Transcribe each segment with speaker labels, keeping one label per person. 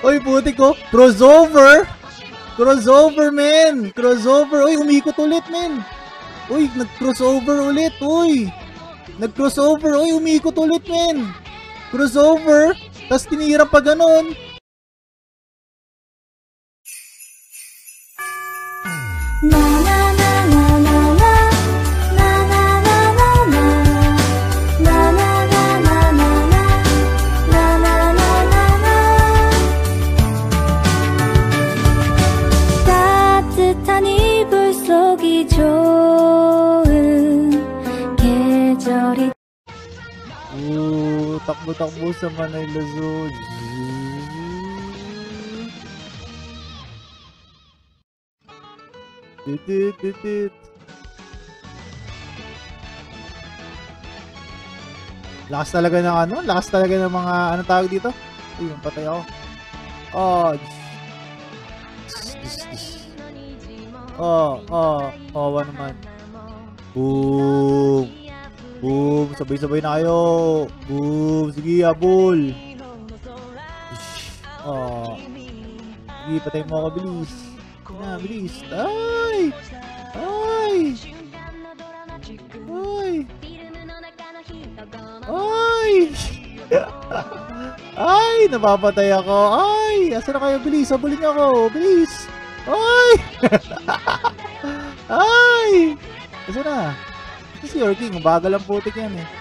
Speaker 1: Uy, putik ko. Crossover. Crossover, men. Crossover. Uy, umikot ulit, men. Uy, nag-crossover ulit. Uy. Nag-crossover. Uy, umikot ulit, men. Crossover. Tapos tinira pa ganon. Na na na na na na na na na na na na na na na na na na na na 따뜻한 이불 속이 좋은 계절이 takbo-takbo sa Manay Luzon. Titit. Lakas talaga ng ano? Lakas talaga ng mga anong tawag dito? Uy, yung patay ako. Awa naman. Boom. Boom, sabay-sabay na kayo. Boom, sige, habol. Sige, patay mo ako, bilis. Na, bilis. Ay! Ay, napapatay ako. Ay, asa na kayo, bilis. Habulin niyo ako, bilis. Ay! Ay! Asa na? Si Yorking, bagal ang putik yan eh.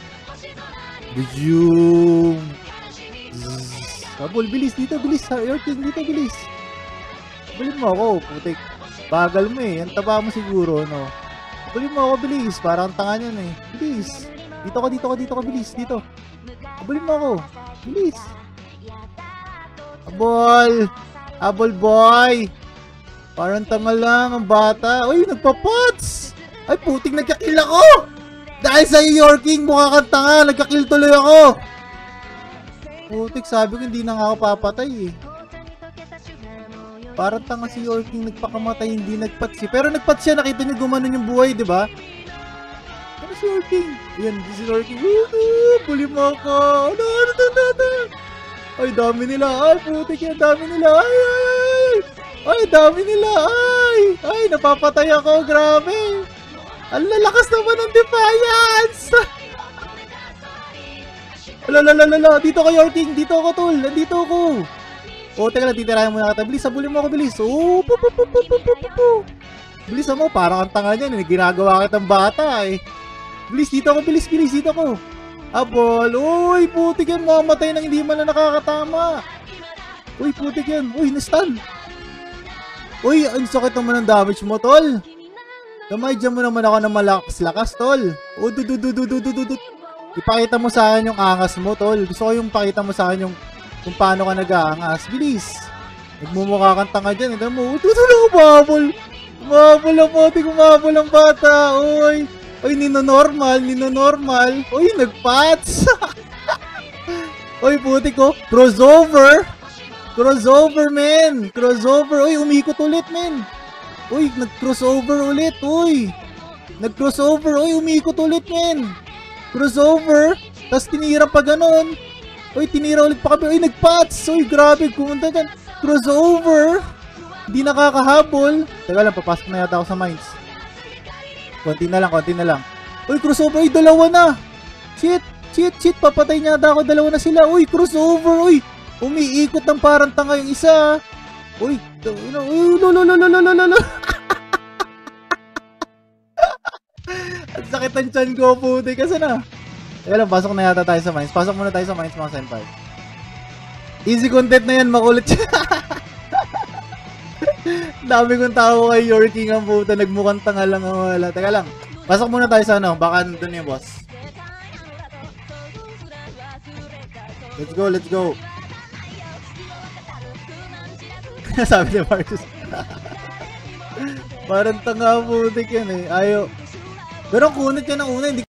Speaker 1: Boom! Habol, bilis dito, bilis. Yorking, dito, bilis. Habulin mo ako, putik. Bagal mo eh. Ang taba mo siguro, no? Habulin mo ako, bilis. Parang tanga niyan eh. Bilis. Dito ka, bilis. Dito. Habulin mo ako. Bilis. Habol. Habol, boy. Parang tanga lang ang bata. Uy, nagpapots. Ay, putik, nagkakill ako! Dahil sa Yorking, mukha kang tanga, nagkakill tuloy ako! Putik, sabi ko, hindi na nga ako papatay eh. Parang tanga si Yorking, nagpakamatay, hindi nagpat siya. Pero nagpat siya, nakita niyo gumanon yung buhay, di ba? Ano si Yorking? Ayan, si Yorking. Puli mo ako! Ano? Ay, dami nila! Ay, putik yan, dami nila! Ay, dami nila! Ay, napapatay ako, grabe! Ang lalakas naman ng Defiance! Alalala, dito ka Yorking, dito ako tol, nandito ako. Teka lang, titirahin muna kita. Bilis, habulin mo ako, bilis. Bilis mo, parang ang tanga niyan, ginagawa kitang bata eh. Bilis, dito ako, bilis, dito ako. Habol, uy, putik yan, mamatay nang hindi man na nakakatama. Uy, putik yan, uy, na-stun. Uy, ang sakit naman ng damage mo, tol. Kamay dyan mo naman ako ng malakas-lakas, tol. Ipakita mo sa akin yung angas mo, tol. Gusto ko yung pakita mo sa akin yung kung paano ka nag-aangas. Bilis. Nagmumukha kang tanga dyan. Ito mo, tutulong umabol. Umabol ang putik, umabol ang bata. Uy, nino-normal. Uy, nag-pats. Uy, putik ko. Crossover, men. Crossover. Uy, umikot ulit, men. Uy, nag-crossover ulit, uy. Umikot ulit, men. Crossover. Tapos tinira pa ganon. Uy, tinira ulit pa kami. Uy, nag-pats. Uy, grabe, kumunta dyan. Crossover. Hindi nakakahabol. Teka lang, papasok na yata ako sa mines. Konti na lang. Uy, crossover. Uy, dalawa na. Shit. Papatay niya yata ako. Dalawa na sila. Uy, crossover. Uy, umiikot ng parang tanga yung isa. Uy, ang sakit ang tiyan ko, puti. Kasi na. Teka lang, pasok na yata tayo sa mines. Pasok muna tayo sa mines, mga senpai. Easy content na yan, makulit siya. Dami kong tao kay Yorking ang puta. Nagmukhang tanga lang ang wala. Teka lang, pasok muna tayo sa ano. Baka nandun yung boss. Let's go. Sabi ni Marcus. Parang tanga putik yan eh. Ayaw. Pero kunit yan ang una. Hindi